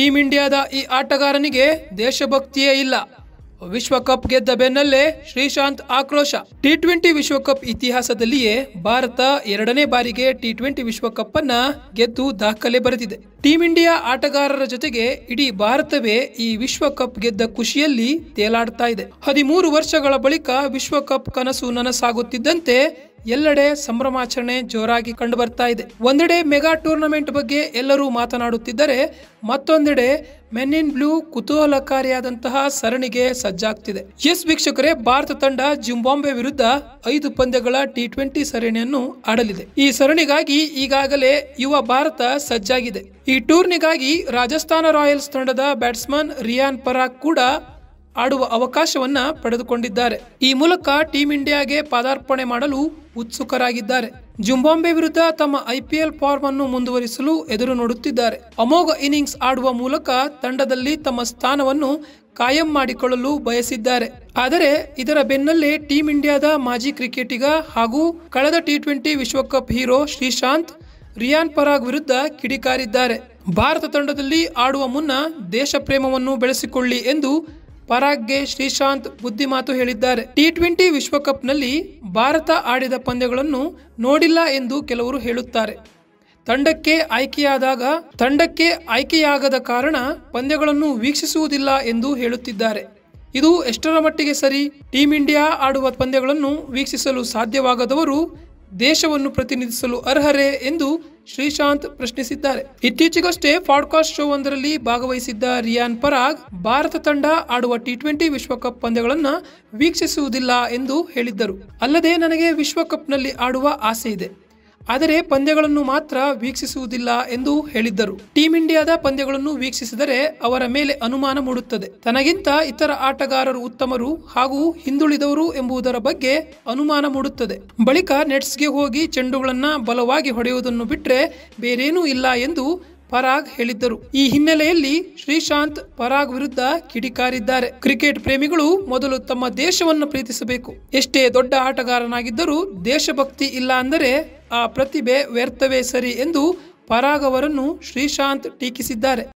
Team ಇಂಡಿಯಾದ ಈ ಆಟಗಾರನಿಗೆ ದೇಶಭಕ್ತಿಯೇ ಇಲ್ಲ. ವಿಶ್ವಕಪ್ ಗೆದ್ದ ಬೆನ್ನಲ್ಲೇ ಶ್ರೀಶಾಂತ್ ಆಕ್ರೋಶ. ಟಿ20 ವಿಶ್ವಕಪ್ ಇತಿಹಾಸದಲ್ಲಿಯೇ ಭಾರತ 2ನೇ ಬಾರಿಗೆ ಟಿ20 ವಿಶ್ವಕಪ್ ಅನ್ನ ಗೆದ್ದು ದಾಖಲೆ ಬರೆದಿದೆ. ಟೀಂ ಇಂಡಿಯಾ ಆಟಗಾರರ ಜೊತೆಗೆ ಇಡೀ ಭಾರತವೇ ಈ ವಿಶ್ವಕಪ್ ಗೆದ್ದ ಖುಷಿಯಲ್ಲಿ ತೇಲಾಡ್ತಾ ಇದೆ. 13 ವರ್ಷಗಳ ಬಳಿಕ ವಿಶ್ವಕಪ್ ಕನಸು ನನಸಾಗುತ್ತಿದ್ದಂತೆ ಎಲ್ಲೆಡೆ ಸಂಭ್ರಮಾಚರಣೆ ಜೋರಾಗಿ ಕಂಡು ಬರ್ತಾ ಇದೆ. ಒಂದೆಡೆ ಮೆಗಾ ಟೂರ್ನಮೆಂಟ್ ಬಗ್ಗೆ ಎಲ್ಲರೂ ಮಾತನಾಡುತ್ತಿದ್ದರೆ, ಮತ್ತೊಂದೆಡೆ ಮೆನ್ ಇನ್ ಬ್ಲೂ ಕುತೂಹಲಕಾರಿಯಾದಂತಹ ಸರಣಿಗೆ ಸಜ್ಜಾಗ್ತಿದೆ. ಎಸ್ ವೀಕ್ಷಕರೇ, ಭಾರತ ತಂಡ ಜಿಂಬಾಬ್ವೆ ವಿರುದ್ಧ 5 ಪಂದ್ಯಗಳ ಟಿ20 ಸರಣಿಯನ್ನು ಆಡಲಿದೆ. ಈ ಸರಣಿಗಾಗಿ ಈಗಾಗಲೇ ಯುವ ಭಾರತ ಸಜ್ಜಾಗಿದೆ. ಈ ಟೂರ್ನಿಗಾಗಿ ರಾಜಸ್ಥಾನ ರಾಯಲ್ಸ್ ತಂಡದ ಬ್ಯಾಟ್ಸ್ಮನ್ ರಿಯಾನ್ ಪರಾಗ್ ಕೂಡ ಆಡುವ ಅವಕಾಶವನ್ನ ಪಡೆದುಕೊಂಡಿದ್ದಾರೆ. ಈ ಮೂಲಕ ಟೀಂ ಇಂಡಿಯಾಗೆ ಪದಾರ್ಪಣೆ ಮಾಡಲು ಉತ್ಸುಕರಾಗಿದ್ದಾರೆ. ಜಿಂಬಾಬ್ವೆ ವಿರುದ್ಧ ತಮ್ಮ IPL ಫಾರ್ಮ್ ಅನ್ನು ಮುಂದುವರಿಸಲು ಎದುರು ನೋಡುತ್ತಿದ್ದಾರೆ. ಅಮೋಘ ಇನ್ನಿಂಗ್ಸ್ ಆಡುವ ಮೂಲಕ ತಂಡದಲ್ಲಿ ತಮ್ಮ ಸ್ಥಾನವನ್ನು ಕಾಯಂ ಮಾಡಿಕೊಳ್ಳಲು ಬಯಸಿದ್ದಾರೆ. ಆದರೆ ಇದರ ಬೆನ್ನಲ್ಲೇ ಟೀಂ ಇಂಡಿಯಾದ ಮಾಜಿ ಕ್ರಿಕೆಟಿಗ ಹಾಗೂ ಕಳೆದ ಟಿ20 ವಿಶ್ವಕಪ್ ಹೀರೋ ಶ್ರೀಶಾಂತ್ ರಿಯಾನ್ ಪರಾಗ್ ವಿರುದ್ಧ ಕಿಡಿಕಾರಿದ್ದಾರೆ. ಭಾರತ ತಂಡದಲ್ಲಿ ಆಡುವ ಮುನ್ನ ದೇಶ ಪ್ರೇಮವನ್ನು ಬೆಳೆಸಿಕೊಳ್ಳಿ ಎಂದು ಪರಾಗ್ಗೆ ಶ್ರೀಶಾಂತ್ ಬುದ್ಧಿಮಾತು ಹೇಳಿದ್ದಾರೆ. ಟಿ20 ವಿಶ್ವಕಪ್ನಲ್ಲಿ ಭಾರತ ಆಡಿದ ಪಂದ್ಯಗಳನ್ನು ನೋಡಿಲ್ಲ ಎಂದು ಕೆಲವರು ಹೇಳುತ್ತಾರೆ. ತಂಡಕ್ಕೆ ಆಯ್ಕೆಯಾಗದ ಕಾರಣ ಪಂದ್ಯಗಳನ್ನು ವೀಕ್ಷಿಸುವುದಿಲ್ಲ ಎಂದು ಹೇಳುತ್ತಿದ್ದಾರೆ. ಇದು ಎಷ್ಟರ ಮಟ್ಟಿಗೆ ಸರಿ? ಟೀಂ ಇಂಡಿಯಾ ಆಡುವ ಪಂದ್ಯಗಳನ್ನು ವೀಕ್ಷಿಸಲು ಸಾಧ್ಯವಾಗದವರು ದೇಶವನ್ನು ಪ್ರತಿನಿಧಿಸಲು ಅರ್ಹರೇ ಎಂದು ಶ್ರೀಶಾಂತ್ ಪ್ರಶ್ನಿಸಿದ್ದಾರೆ. ಇತ್ತೀಚೆಗಷ್ಟೇ ಪಾಡ್ಕಾಸ್ಟ್ ಶೋ ಒಂದರಲ್ಲಿ ಭಾಗವಹಿಸಿದ್ದ ರಿಯಾನ್ ಪರಾಗ್ ಭಾರತ ತಂಡ ಆಡುವ ಟಿ20 ವಿಶ್ವಕಪ್ ಪಂದ್ಯಗಳನ್ನು ವೀಕ್ಷಿಸುವುದಿಲ್ಲ ಎಂದು ಹೇಳಿದ್ದರು. ಅಲ್ಲದೆ, ನನಗೆ ವಿಶ್ವಕಪ್ನಲ್ಲಿ ಆಡುವ ಆಸೆ ಇದೆ, ಆದರೆ ಪಂದ್ಯಗಳನ್ನು ಮಾತ್ರ ವೀಕ್ಷಿಸುವುದಿಲ್ಲ ಎಂದು ಹೇಳಿದ್ದರು. ಟೀಂ ಇಂಡಿಯಾದ ಪಂದ್ಯಗಳನ್ನು ವೀಕ್ಷಿಸಿದರೆ ಅವರ ಮೇಲೆ ಅನುಮಾನ ಮೂಡುತ್ತದೆ. ತನಗಿಂತ ಇತರ ಆಟಗಾರರು ಉತ್ತಮರು ಹಾಗೂ ಹಿಂದುಳಿದವರು ಎಂಬುದರ ಬಗ್ಗೆ ಅನುಮಾನ ಮೂಡುತ್ತದೆ. ಬಳಿಕ ನೆಟ್ಸ್ಗೆ ಹೋಗಿ ಚೆಂಡುಗಳನ್ನ ಬಲವಾಗಿ ಹೊಡೆಯುವುದನ್ನು ಬಿಟ್ಟರೆ ಬೇರೇನೂ ಇಲ್ಲ ಎಂದು ಪರಾಗ್ ಹೇಳಿದ್ದರು. ಈ ಹಿನ್ನೆಲೆಯಲ್ಲಿ ಶ್ರೀಶಾಂತ್ ಪರಾಗ್ ವಿರುದ್ಧ ಕಿಡಿಕಾರಿದ್ದಾರೆ. ಕ್ರಿಕೆಟ್ ಪ್ರೇಮಿಗಳು ಮೊದಲು ತಮ್ಮ ದೇಶವನ್ನು ಪ್ರೀತಿಸಬೇಕು. ಎಷ್ಟೇ ದೊಡ್ಡ ಆಟಗಾರನಾಗಿದ್ದರೂ ದೇಶಭಕ್ತಿ ಇಲ್ಲ ಅಂದರೆ ಆ ಪ್ರತಿಭೆ ವ್ಯರ್ಥವೇ ಸರಿ ಎಂದು ಪರಾಗ್ ಅವರನ್ನು ಶ್ರೀಶಾಂತ್ ಟೀಕಿಸಿದ್ದಾರೆ.